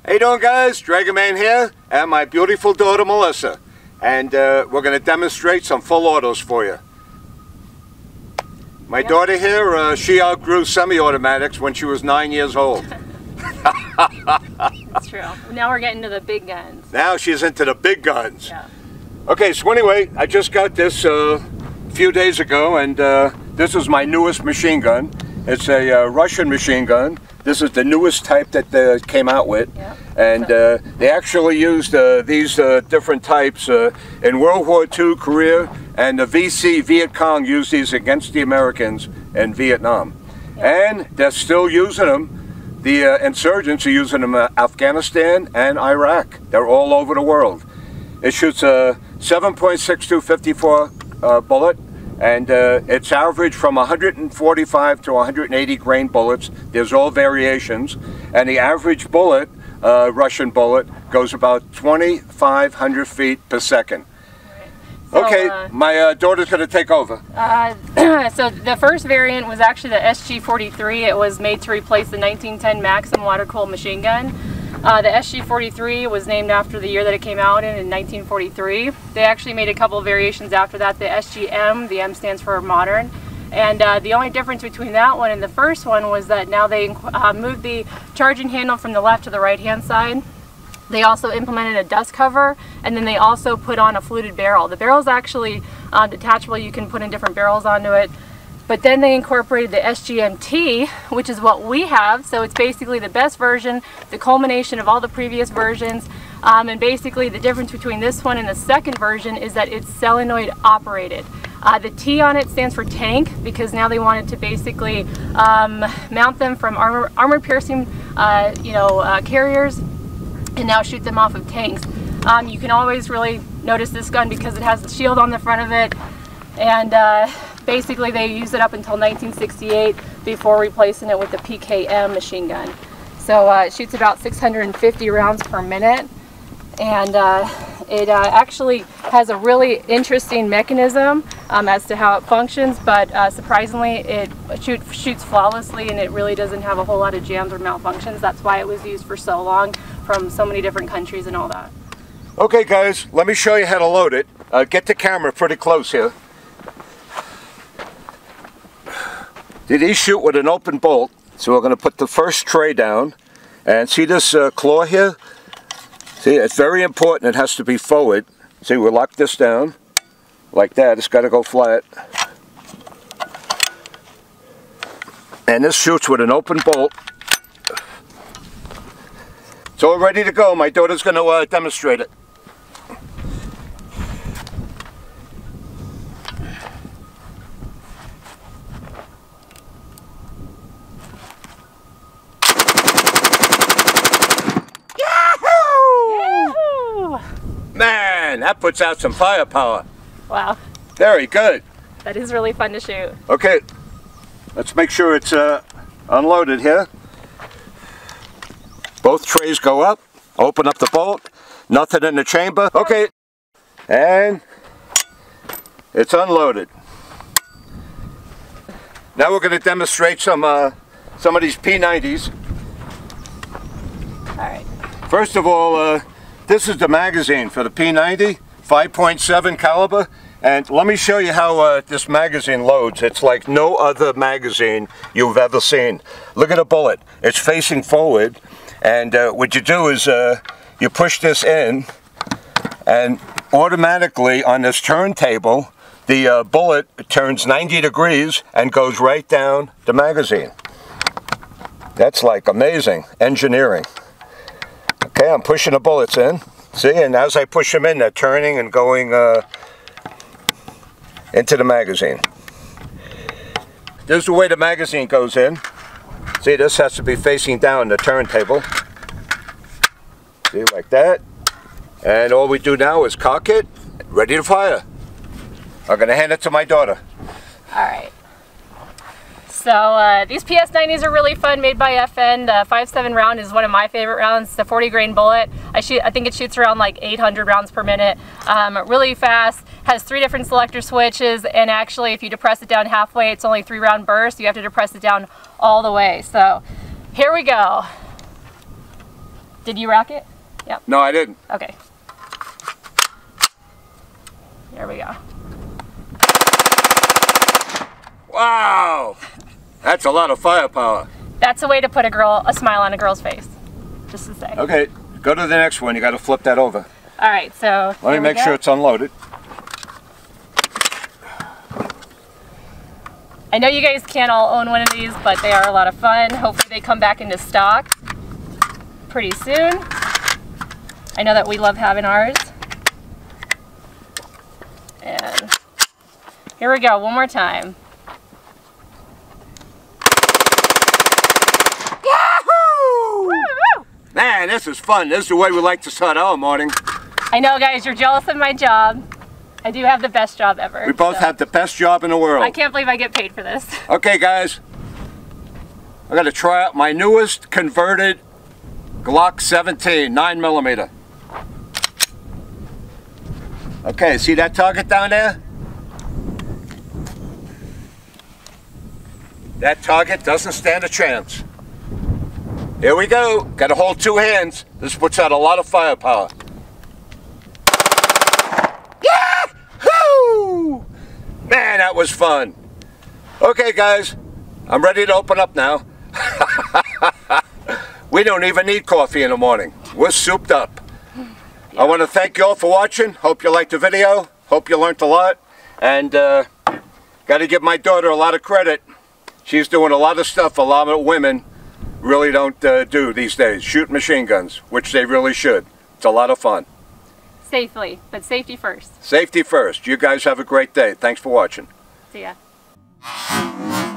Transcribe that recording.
How you doing, guys? Dragon Man here, and my beautiful daughter Melissa, and we're going to demonstrate some full autos for you. My daughter here, she outgrew semi-automatics when she was 9 years old. That's true. Now we're getting to the big guns. Now she's into the big guns. Yeah. Okay, so anyway, I just got this a few days ago, and this is my newest machine gun. It's a Russian machine gun. This is the newest type that they came out with. Yeah. And they actually used these different types in World War II, Korea, and the VC, Viet Cong, used these against the Americans in Vietnam. Yeah. And they're still using them. The insurgents are using them in Afghanistan and Iraq. They're all over the world. It shoots a 7.62 54 bullet. And it's average from 145 to 180 grain bullets. There's all variations. And the average bullet, Russian bullet, goes about 2,500 feet per second. So, okay, my daughter's going to take over. So the first variant was actually the SG-43. It was made to replace the 1910 Maxim water-cooled machine gun. The SG-43 was named after the year that it came out in 1943. They actually made a couple of variations after that. The SGM, the M stands for modern. And the only difference between that one and the first one was that now they moved the charging handle from the left to the right hand side. They also implemented a dust cover, and then they also put on a fluted barrel. The barrel is actually detachable. You can put in different barrels onto it. But then they incorporated the SGMT, which is what we have. So it's basically the best version, the culmination of all the previous versions. And basically the difference between this one and the second version is that it's solenoid operated. The T on it stands for tank, because now they wanted to basically mount them from armor piercing carriers and now shoot them off of tanks. You can always really notice this gun because it has the shield on the front of it. And basically they used it up until 1968 before replacing it with the PKM machine gun. So it shoots about 650 rounds per minute, and it actually has a really interesting mechanism as to how it functions, but surprisingly it shoots flawlessly, and it really doesn't have a whole lot of jams or malfunctions. That's why it was used for so long from so many different countries and all that. Okay guys, let me show you how to load it. Get the camera pretty close here. These shoot with an open bolt, so we're going to put the first tray down, and see this claw here? See, it's very important. It has to be forward. See, we'll lock this down like that. It's got to go flat. And this shoots with an open bolt. So we're ready to go. My daughter's going to demonstrate it. Man, that puts out some firepower. Wow. Very good. That is really fun to shoot. Okay, let's make sure it's unloaded here. Both trays go up. Open up the bolt. Nothing in the chamber. Okay, and it's unloaded. Now we're going to demonstrate some of these P90s. All right. First of all, this is the magazine for the P90, 5.7 caliber, and let me show you how this magazine loads. It's like no other magazine you've ever seen. Look at the bullet. It's facing forward, and what you do is you push this in, and automatically on this turntable, the bullet turns 90 degrees and goes right down the magazine. That's like amazing engineering. Okay, I'm pushing the bullets in. See, and as I push them in, they're turning and going into the magazine. This is the way the magazine goes in. See, this has to be facing down the turntable. See, like that. And all we do now is cock it, ready to fire. I'm going to hand it to my daughter. All right. So these PS90s are really fun, made by FN. The 5.7 round is one of my favorite rounds. It's a 40 grain bullet. I think it shoots around like 800 rounds per minute. Really fast. Has 3 different selector switches, and actually if you depress it down halfway, it's only 3 round bursts. You have to depress it down all the way. So here we go. Did you rack it? Yep. No, I didn't. Okay. There we go. Wow! That's a lot of firepower. That's a way to put a smile on a girl's face. Just to say. Okay, go to the next one. You got to flip that over. All right, so Let me make sure it's unloaded. I know you guys can't all own one of these, but they are a lot of fun. Hopefully they come back into stock pretty soon. I know that we love having ours. And here we go, one more time. Yahoo! Man, this is fun. This is the way we like to start our morning. I know, guys, you're jealous of my job. I do have the best job ever. We both have the best job in the world. I can't believe I get paid for this. Okay, guys. I got to try out my newest converted Glock 17 9mm. Okay, see that target down there? That target doesn't stand a chance. Here we go. Got to hold two hands. This puts out a lot of firepower. Yahoo! Man, that was fun. Okay, guys. I'm ready to open up now. We don't even need coffee in the morning. We're souped up. I want to thank you all for watching. Hope you liked the video. Hope you learned a lot. And got to give my daughter a lot of credit. She's doing a lot of stuff a lot of women really don't do these days. Shoot machine guns, which they really should. It's a lot of fun. Safely, but safety first. Safety first. You guys have a great day. Thanks for watching. See ya.